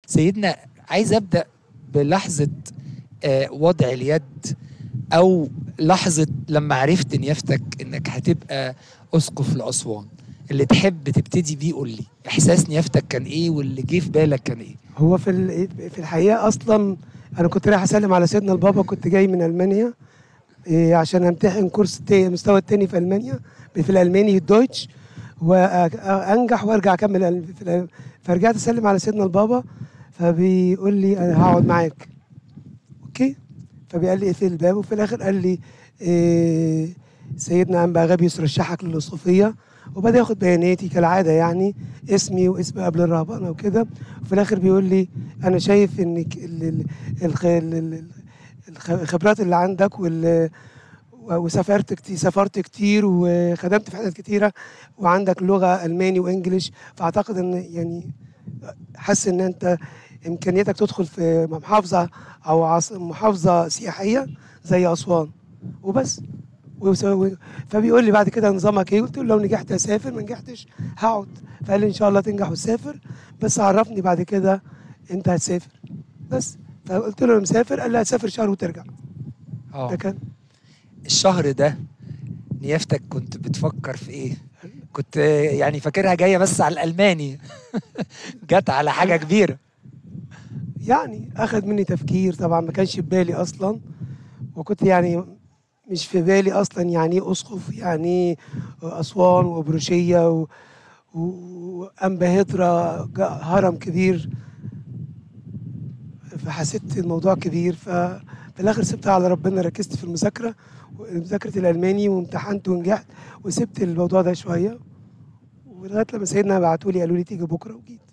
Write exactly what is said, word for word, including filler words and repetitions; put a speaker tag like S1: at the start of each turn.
S1: سيدنا عايز ابدا بلحظه آه وضع اليد، او لحظه لما عرفت نيافتك انك هتبقى اسقف لاسوان. اللي تحب تبتدي بيه قول لي احساس نيافتك كان ايه، واللي جه في بالك كان ايه؟
S2: هو في في الحقيقه اصلا انا كنت رايح اسلم على سيدنا البابا، كنت جاي من المانيا إيه عشان امتحن كورس المستوى الثاني في المانيا في الالماني الدويتش، وانجح وارجع اكمل في. فرجعت اسلم على سيدنا البابا، فبيقول لي انا هقعد معاك. اوكي. فبيقال لي اقفل الباب، وفي الاخر قال لي إيه سيدنا انبا غابيوس رشحك للاسقفيه، وبدا ياخد بياناتي كالعاده، يعني اسمي واسم قبل الرهبنه وكده. وفي الاخر بيقول لي انا شايف ان الخبرات اللي عندك وال وسافرت كتير سافرت كتير وخدمت في حتت كتيره، وعندك لغه الماني وانجليش، فاعتقد ان يعني حاسس ان انت امكانياتك تدخل في محافظه او محافظه سياحيه زي اسوان وبس. فبيقول لي بعد كده نظامك ايه؟ قلت له لو نجحت اسافر، ما نجحتش هقعد. فقال لي ان شاء الله تنجح وتسافر، بس عرفني بعد كده انت هتسافر بس. فقلت له انا مسافر. قال لي هتسافر شهر وترجع.
S1: اه
S2: ده كان
S1: الشهر ده نيافتك كنت بتفكر في ايه؟ كنت يعني فاكرها جايه بس على الالماني جت على حاجه كبيره.
S2: يعني اخذ مني تفكير طبعا، ما كانش في بالي اصلا، وكنت يعني مش في بالي اصلا يعني ايه اسقف، يعني ايه اسوان وبروشيه و... وانبا هدرة هرم كبير. فحسيت الموضوع كبير، ففي الاخر سبتها على ربنا، ركزت في المذاكره ومذاكره الالماني وامتحنت ونجحت، وسبت الموضوع ده شويه، ولغايه لما سيدنا بعتوا لي قالوا لي تيجي بكره، وجيت.